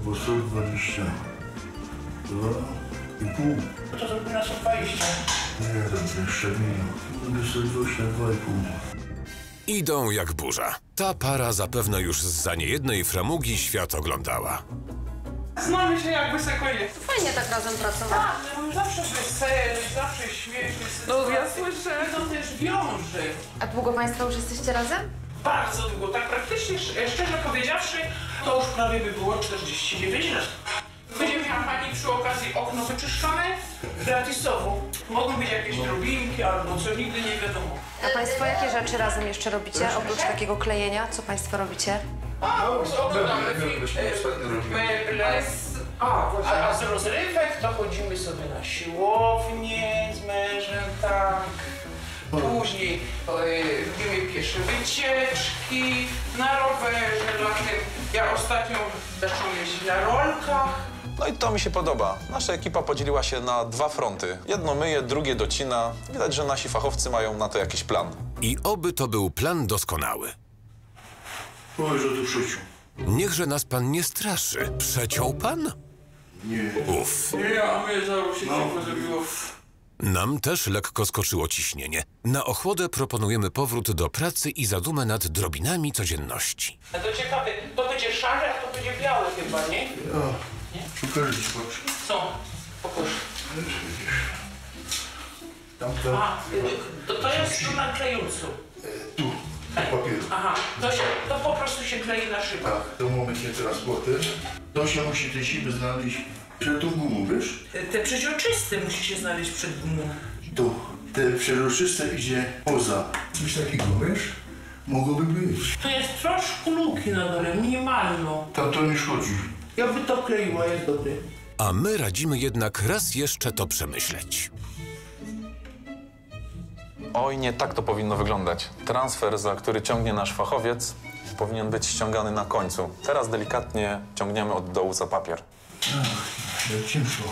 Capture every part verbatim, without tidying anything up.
po sto dwadzieścia dwa i pół. To zrobi na sto dwadzieścia. Nie, tam jeszcze minut. sto dwadzieścia dwa i pół. Idą jak burza. Ta para zapewne już zza niejednej framugi świat oglądała. Znamy się jakby sekundzie. Fajnie tak razem pracować. Tak, no zawsze wesele, zawsze śmieszne sytuacje. No ja słyszę. To też wiąże. A długo Państwo już jesteście razem? Bardzo długo, tak praktycznie, szczerze powiedziawszy, to już prawie by było czterdzieści dziewięć lat. Będzie miała Pani przy okazji okno wyczyszczone gratisowo. Mogą być jakieś drobinki albo co, nigdy nie wiadomo. A Państwo jakie rzeczy razem jeszcze robicie, oprócz takiego klejenia? Co Państwo robicie? A, oglądamy film, meble, a, a z rozrywek to chodzimy sobie na siłownię z mężem, tak. Później robimy piesze wycieczki na rowerze latem. Ja ostatnio zacząłem jeździć na rolkach. No i to mi się podoba. Nasza ekipa podzieliła się na dwa fronty. Jedno myje, drugie docina. Widać, że nasi fachowcy mają na to jakiś plan. I oby to był plan doskonały. Powiedz, że tu przeciął. Niechże nas pan nie straszy. Przeciął pan? Nie. Uff. Nie, a mnie zaraz się No. ciepło zrobiło. Nam też lekko skoczyło ciśnienie. Na ochłodę proponujemy powrót do pracy i zadumę nad drobinami codzienności. A to ciekawe, to będzie szare, a to będzie białe chyba, nie? A, pokażę ci, patrz. Co? Pokaż. Tam, tam. A, to, to jest tu na klejącu. Tu, do papieru. Aha, to, się, to po prostu się klei na szybę. Tak, to moment nie transporter. To się musi te siły znaleźć przed tą gumą, wiesz? Te przeźroczyste musi się znaleźć przed gumą. Tu, te przeroczyste idzie poza. Coś takiego, wiesz? Mogłoby być. Tu jest troszkę luki na dole, minimalną. Tam to nie szkodzi. Ja by to kleiła, jest dobry. A my radzimy jednak raz jeszcze to przemyśleć. Oj, nie tak to powinno wyglądać. Transfer, za który ciągnie nasz fachowiec, powinien być ściągany na końcu. Teraz delikatnie ciągniemy od dołu za papier. Ach, jak ciężko.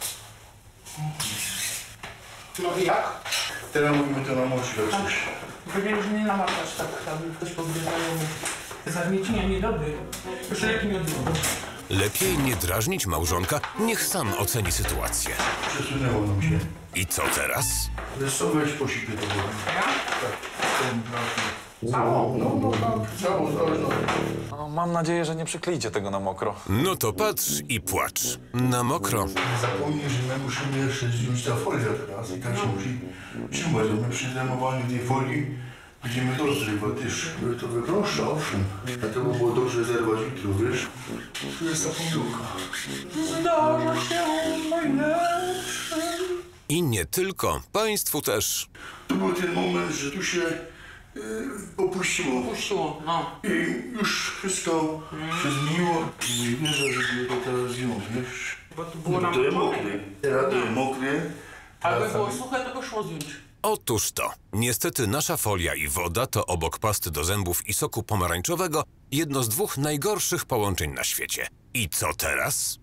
No i jak? Teraz mówimy to na mocy, jak coś. Powiedzieli, że nie namakasz tak, tam ktoś powiedział, że zagniecienia niedobry. Już lepiej nie odbyło. Lepiej nie drażnić małżonka, niech sam oceni sytuację. Przesunęło nam się. I co teraz? Wiesz co, weź posikę to było. Ja? Tak, ten brak. Cało? No, no, tak, cało, cało, no. No, mam nadzieję, że nie przykleicie tego na mokro. No to patrz i płacz. Na mokro. Nie zapomnij, że my musimy jeszcze zdjąć ta folia teraz i tak się musi trzymać. My przy zdejmowaniu tej folii będziemy to zrywać też, żeby to wyproszcza, owszem. A to by było dobrze zerwać jutro, wiesz? Tu jest ta pomyłka. Zdarza się najlepsze. I nie tylko, państwu też. To był ten moment, że tu się yy, opuściło. Puściło, no. I już wszystko się zmieniło. Nie wierzę, żeby to teraz zdjąć, wiesz? Bo to było No nam to jest pomogę. mokre. Teraz to jest mokre. Jakby było suche, to by szło zdjąć. Otóż to. Niestety nasza folia i woda to obok pasty do zębów i soku pomarańczowego jedno z dwóch najgorszych połączeń na świecie. I co teraz?